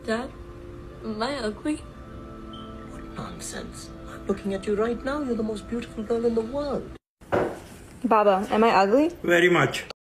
Dad, am I ugly? What nonsense. I'm looking at you right now. You're the most beautiful girl in the world. Baba, am I ugly? Very much.